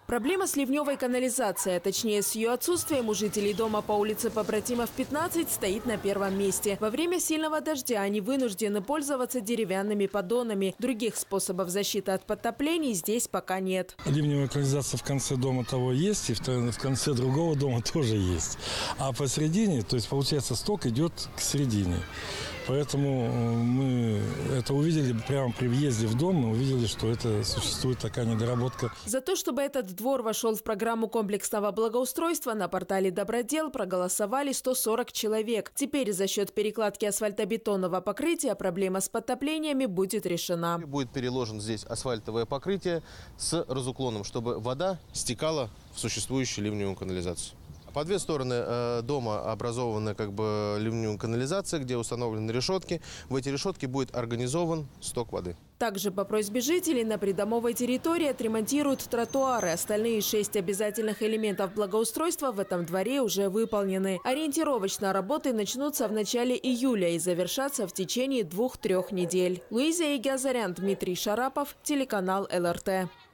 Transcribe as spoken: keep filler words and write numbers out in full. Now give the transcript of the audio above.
Проблема с ливневой канализацией, а точнее с ее отсутствием у жителей дома по улице Побратимов пятнадцать, стоит на первом месте. Во время сильного дождя они вынуждены пользоваться деревянными поддонами. Других способов защиты от подтоплений здесь пока нет. Ливневая канализация в конце дома того есть, и в конце другого дома тоже есть. А посередине, то есть получается, сток идет к середине. Поэтому мы это увидели прямо при въезде в дом, мы увидели, что это существует такая недоработка. За то, чтобы этот двор вошел в программу комплексного благоустройства, на портале «Добродел» проголосовали сто сорок человек. Теперь за счет перекладки асфальтобетонного покрытия проблема с подтоплениями будет решена. Будет переложен здесь асфальтовое покрытие с разуклоном, чтобы вода стекала в существующую ливневую канализацию. По две стороны э, дома образована как бы ливневая канализация, где установлены решетки. В эти решетки будет организован сток воды. Также по просьбе жителей на придомовой территории отремонтируют тротуары. Остальные шесть обязательных элементов благоустройства в этом дворе уже выполнены. Ориентировочно работы начнутся в начале июля и завершатся в течение двух-трех недель. Луиза Егазарян, Дмитрий Шарапов, телеканал эл эр тэ.